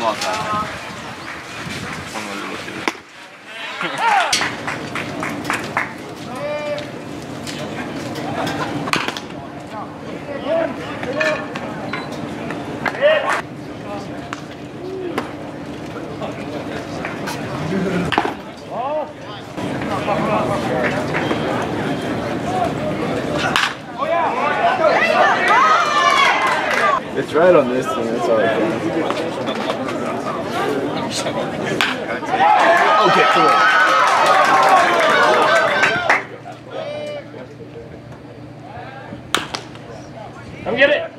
long time. It's right on this thing, that's all I can. Okay, cool. Come get it!